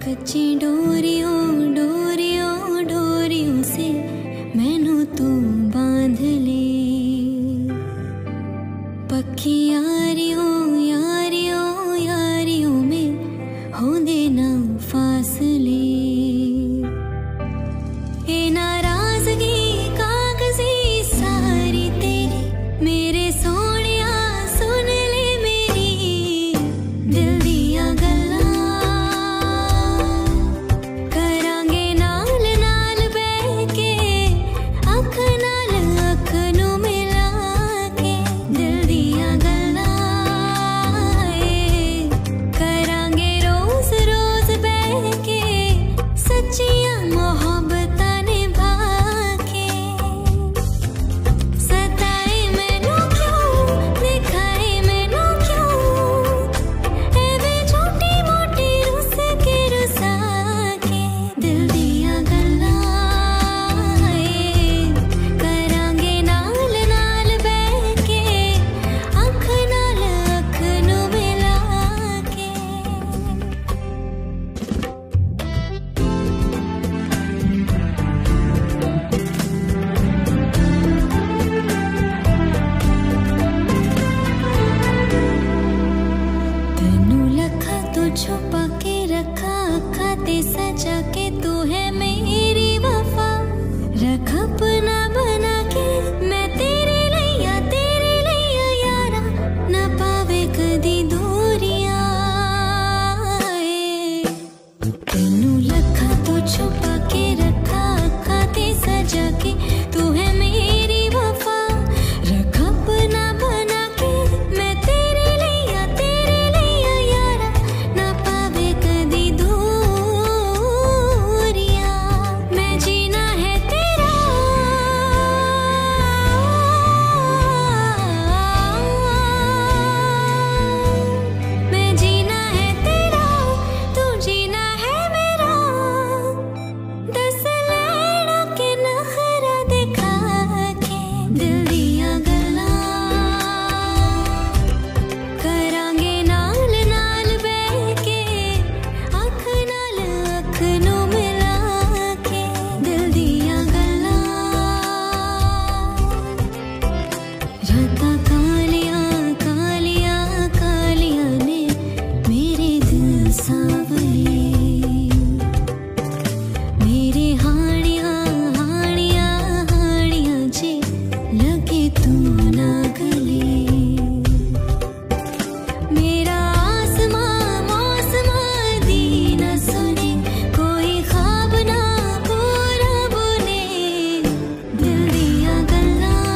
कच्ची डोरियों डोरियों डोरियों से मैनू तू बांध ले, पक्की यारियों यारियों यारियों में होंदे ना फासले। ए नाराजगी कागजी सारी तेरी, मेरे सोनिया सुन ले मेरी दिल दिया गल्लां, करांगे नाल नाल बैठ के अख नाल अख नू मिला के। दिल दिया गल्लां करांगे रोज रोज बैठ के, सच्चियां मोहब्बतां निभा के। सताए मैनू क्यों, दिखाए मैनू क्यों, एवे छोटी मोटी रुस के रुसा के। दिल दिया गल्लां करांगे नाल नाल बैठ के, अख नाल अख नू मिला के। तेनू लखा तो छुपा के रखा, अखा ते सजा के, तू है मेरी वफा। रख अपना बना के मैं तेरे लिया यारा, ना पावे कदी दूरियां। तेनू लखा तो छुपा के रखा, अखा ते सजा के, तू है मेरी वफा। रख अपना बना के मैं तेरे लिया यारा, ना पावे कदी दूरियां। मैं जीना है तेरा, मैं जीना है तेरा, तू जीना है मेरा। दस लैड़ा के नखरा दिखा के, दिल दिया गल्लां करांगे नाल नाल बैठ के, अख नाल अख नू मिला के। दिल दिया गल्लां रातां कालियां कालियां कालियां ने मेरे दिल सांवले, मेरे हानियां हानियां हानियां जे लगे तू ना गले। मेरा आसमां मौसमां दी ना सुने, कोई ख्वाब ना पूरा बुने। दिल दिया गल्लां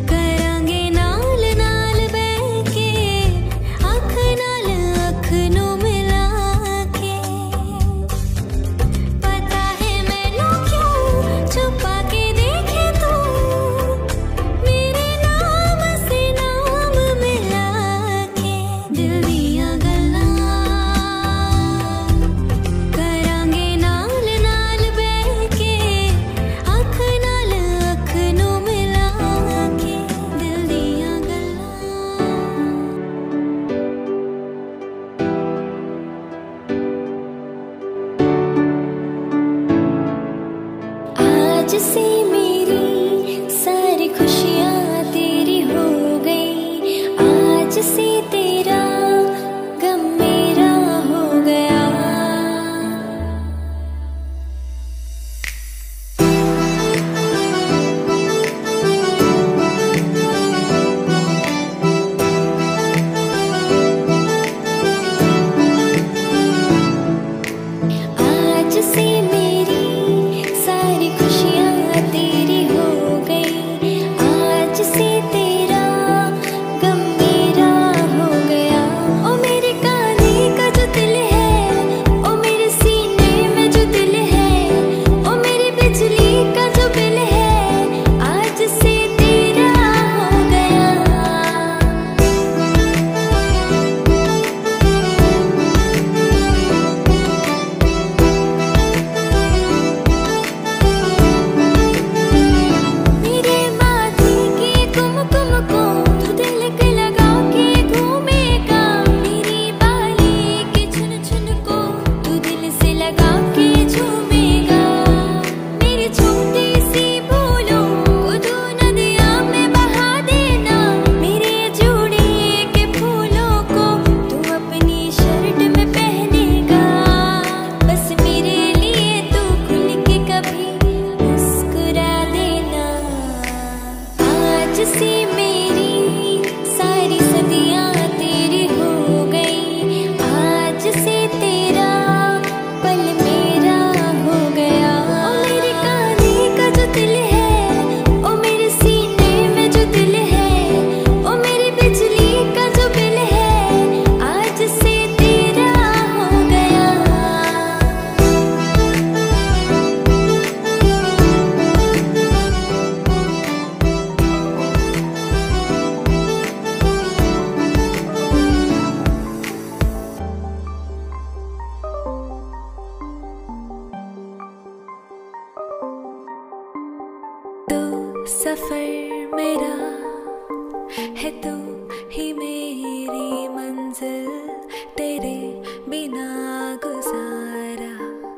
करांगे नाल नाल बैठ के, अख नाल अख नू बिना गुजारा।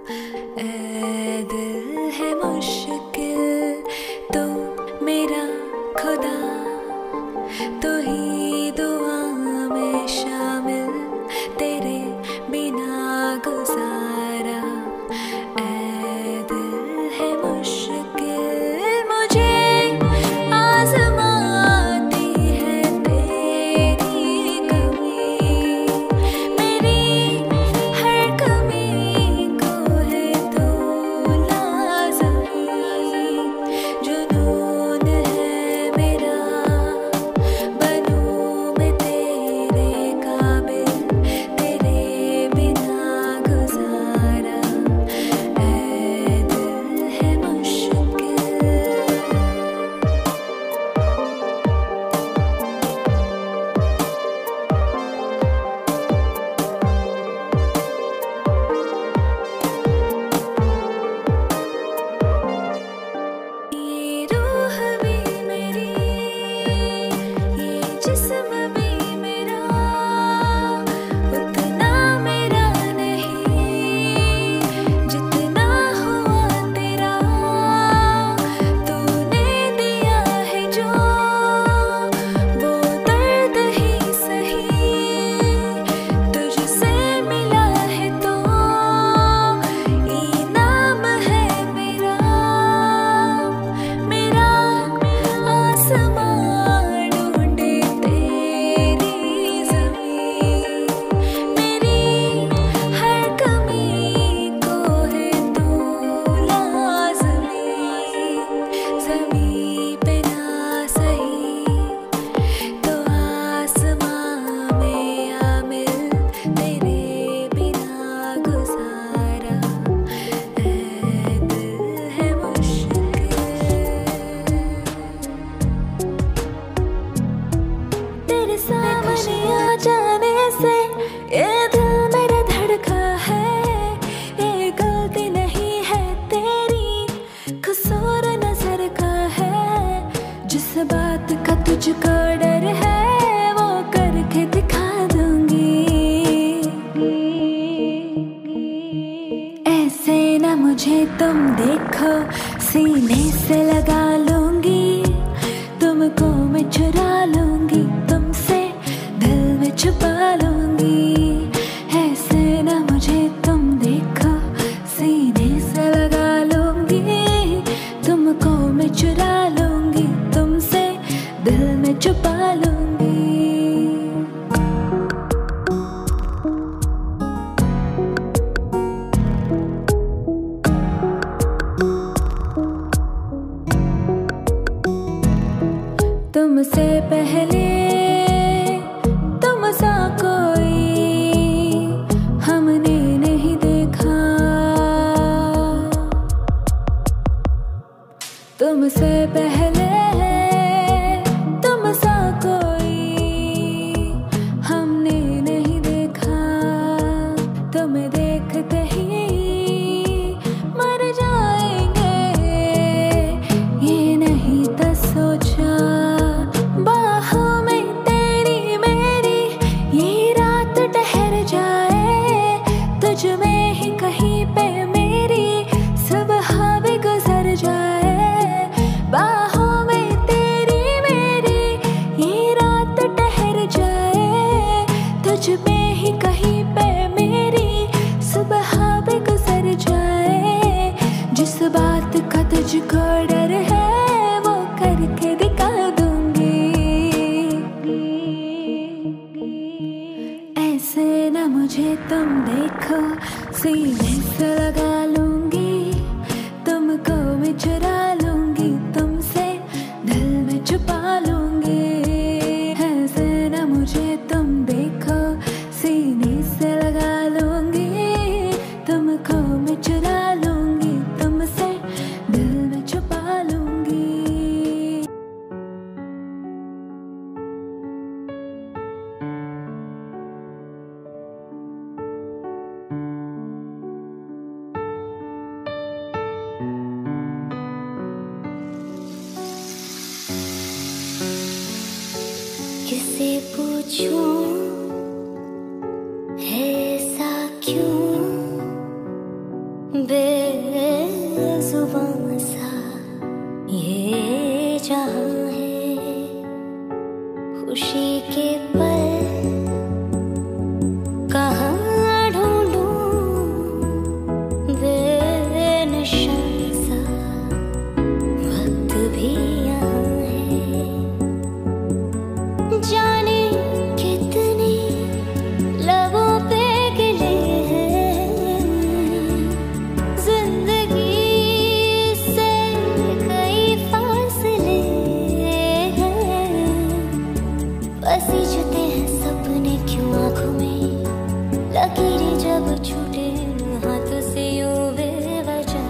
ऐ दिल है मुश्किल तो मेरा खुदा, तो ही दुआ में शामिल तेरे बिना गुजारा। ऐ दिल है मुश्किल मुझे आज़माती है तेरी कमी, मेरी हर कमी को है तू लाज़मी। जुनून है मेरा बनूं मैं तेरे काबिल, तेरे बिना गुजारा। ऐ दिल है मुश्किल। ये रूह भी मेरी, ये जिस्म भी मेरा, उतना मेरा नहीं जितना हुआ तेरा। तूने दिया है जो वो दर्द ही सही, तुझसे मिला है तो इनाम है मेरा। मेरा आसमां ढूंढे तेरी ज़मीं, मेरी हर कमी को है तू लाज़मी। ज़मीं पे ना सही तो आसमां में आमिल, तेरे बिना गुजारा। ऐ दिल है मुश्किल। तेरे सामने आ जाने से ये दिल मेरा धड़का है। ये गलती नहीं है तेरी, कसूर नजर का है। जिस बात का तुझको डर है वो करके दिखा दूंगी। ऐसे ना मुझे तुम देखो, सीने से लगा लूंगी। तुमको मैं चुरा लूंगी, तुमसे दिल में छुपा लूंगी। ऐसे ना मुझे तुम देखो, सीने से लगा लूंगी। तुमको मैं चुरा लूंगी, तुमसे दिल में छुपा लूंगी। तुमसे पहले तुम सा कोई हमने नहीं देखा। तुमसे पहले तुम सा कोई हमने नहीं देखा। तुम्हें देखते ही मर जाएंगे, ये नहीं था सोचा। बाहों में तेरी मेरी ये रात ठहर जाए, तुझ में ही कहीं पे मेरी सुबह भी गुजर जाए। बाहों में तेरी मेरी ये रात ठहर जाए, तुझ में ही कहीं पे मेरी सुबह भी गुजर जाए। जिस बात का तुझको डर है वो करके दिखा दूंगी। ऐसे ना मुझे तुम देखो, सीने से लगा लूंगी। तुमको मैं चुरा लूंगी, तुमसे दिल में छुपा लूंगी। ऐसे ना मुझे तुम देखो, सीने से लगा लूंगी। तुमको मैं चुरा लूंगी, तुमसे दिल में छुपा लूंगी। किसे पूछूं है ऐसा क्यों बेजुबां सा ये जहां है, खुशी के पल कहाँ ढूंढूं, बेनिशान सा वक्त भी यहाँ है। जाने कितने लबों पे गिले हैं, जिंदगी से कई फासले हैं, पसीजते हैं सपने क्यों आँखों में, लकीरें जब छूटे हाथ से यूं बेवजह।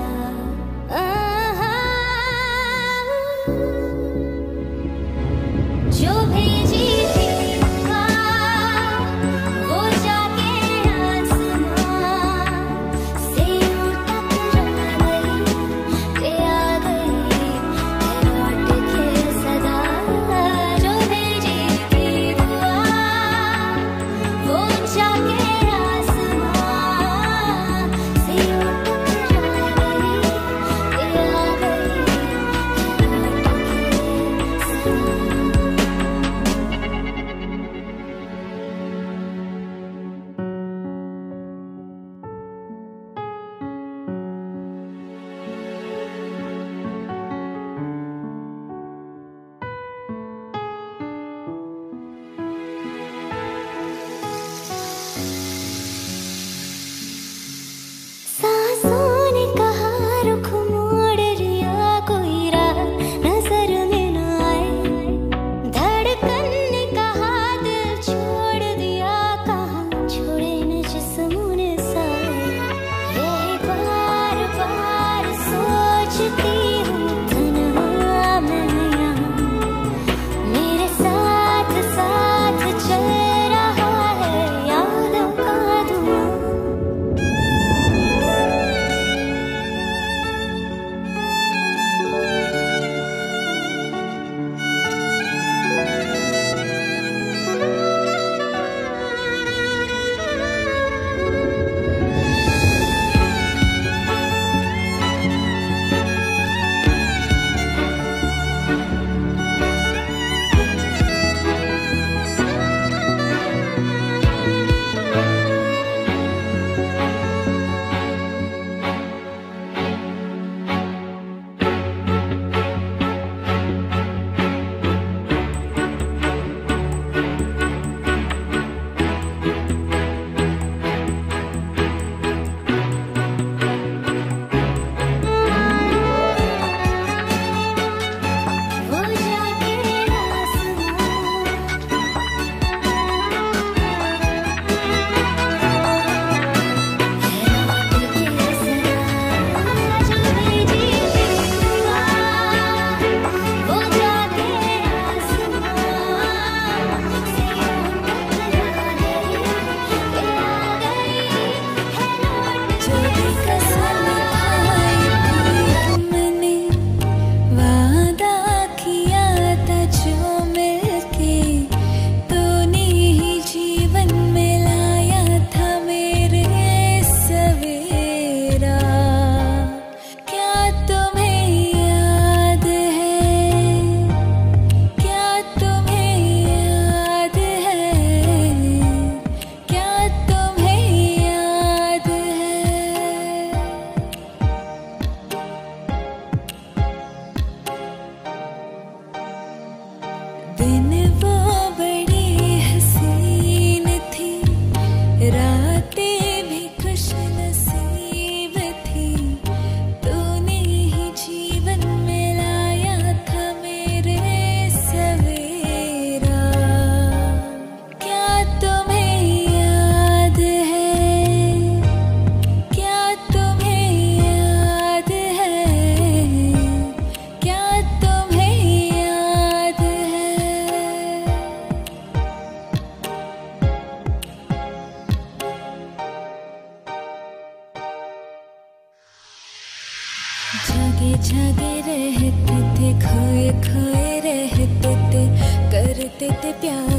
जो भेजी थी वो जाके आसमां से यूं टकरा गई, आ गई लौट के सदा। जो भेजी थी वो जाके आसमां से यूं टकरा गई, आ गई लौट के सदा। सांसों ने कहा रुख मोड़ लिया, कोई राह नजर में न आए, धड़कन ने कहा दिल छोड़ दिया, कहाँ छोड़े न जिस्म ने साए। यही बार बार सोचती हूँ तन्हा मैं यहाँ, मेरे साथ साथ चल रहा है यादों का धुआं। वो जाके वादा किया था जो मिलके तूने ही जीवन में लाया था मेरे सवेरा। क्या तुम्हें याद है, क्या तुम्हें याद है, क्या तुम्हें याद है। दिन वो बड़ी हसीन थी, रातें भी खुश नसीब थी, तूने ही जीवन में लाया था मेरे सवेरा। क्या तुम्हें याद है, क्या तुम्हें याद है, क्या तुम्हें याद है। जागे जागे रहते थे, खोए खोए रहते थे, करते थे प्यार